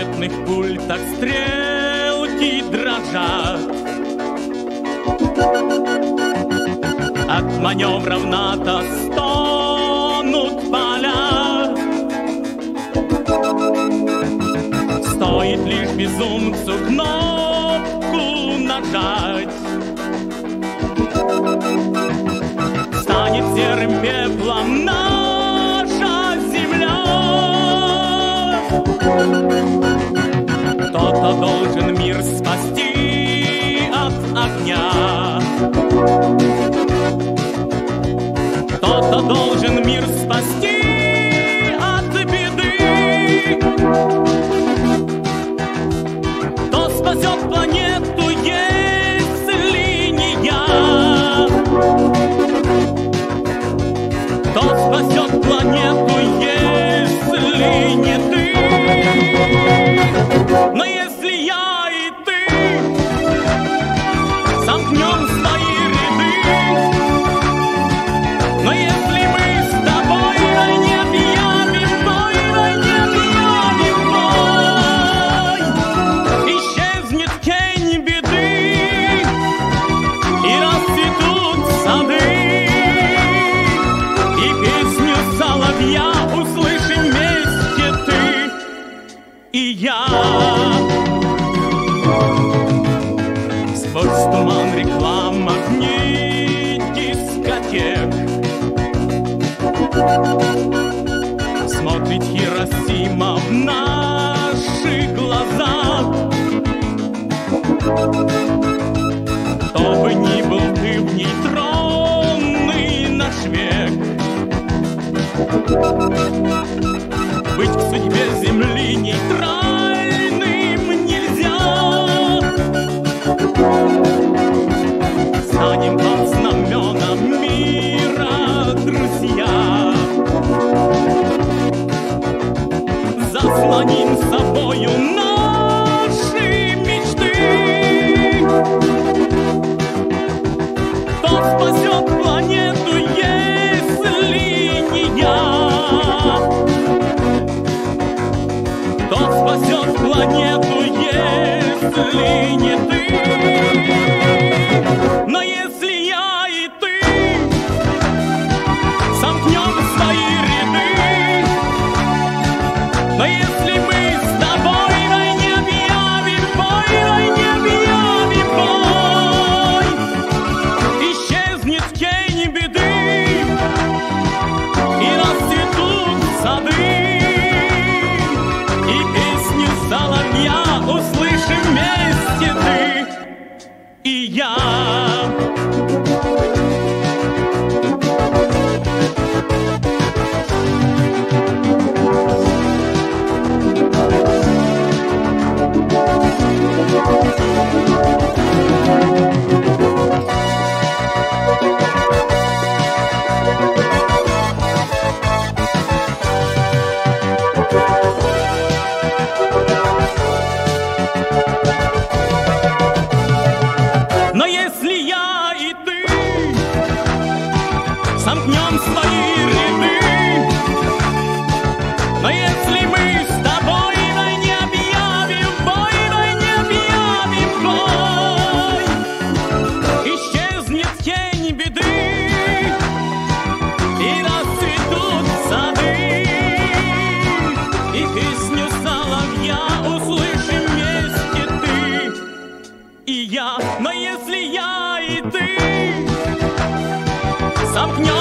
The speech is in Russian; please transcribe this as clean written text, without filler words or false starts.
ракетных пультах стрелки дрожат. От маневров НАТО стонут поля. Стоит лишь безумцу кнопку нажать, станет серым пеплом наша земля. Кто-то должен мир спасти от огня. Кто-то должен мир спасти от беды. Кто спасет планету, если не я? Кто спасет планету, если не ты? Но если я и ты сомкнем свои ряды, но если мы с тобой войне объявим бой, войне объявим бой, исчезнет тень беды и расцветут сады, и песню соловья услышим вместе ты и я. Сквозь туман реклам, огни дискотек смотрит Хиросима в наши глаза. Кто бы ни был ты в нейтронный наш век, быть к судьбе Земли нейтральным нельзя. Станем под знаменом мира, друзья. Заслоним собою наши мечты. Кто спасет планету, если не я? Кто спасет планету, если не ты? Но если я и ты сомкнем свои ряды, но если мы с тобой войне объявим бой, войне объявим бой, исчезнет тень беды и расцветут сады, и песню соловья услышим вместе ты и я. Но если я и ты сомкнем свои ряды, но если мы с тобой войне объявим бой, войне объявим бой, исчезнет тень беды и расцветут сады, и песню соловья услышим вместе ты и я. Но если я и ты сомкнем